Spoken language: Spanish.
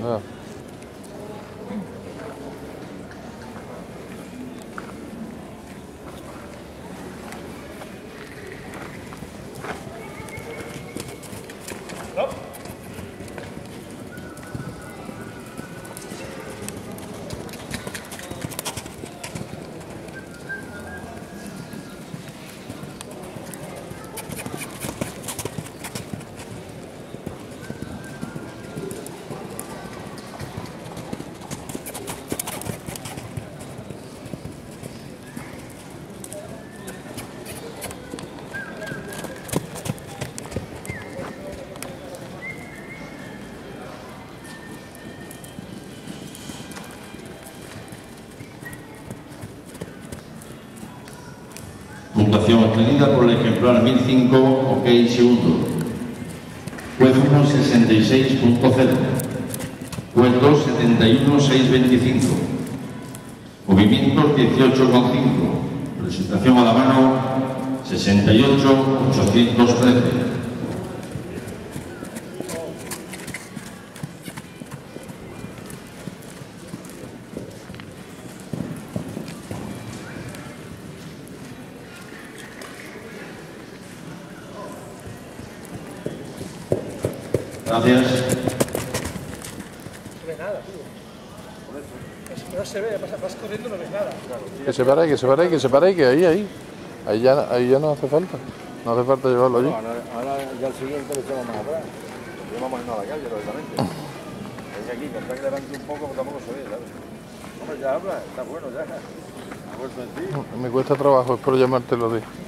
Ah. Puntuación obtenida por el ejemplar 1005, ok, segundo. Juez 1, 66.0. Juez 2, 71.625. Movimientos 18,5. Presentación a la mano 68.813. Gracias. No se ve nada, tío. No se ve, vas corriendo, no ves nada. Que se pare, que se pare, que se pare, que ahí ya no hace falta. No hace falta llevarlo allí. Ahora ya el siguiente lo echamos más atrás. Lo vamos a ir a la calle, lógicamente. Es aquí, con que levante un poco, tampoco se ve, ¿sabes? Hombre, ya habla, está bueno ya. Ha vuelto en ti. Me cuesta trabajo, espero llamártelo de.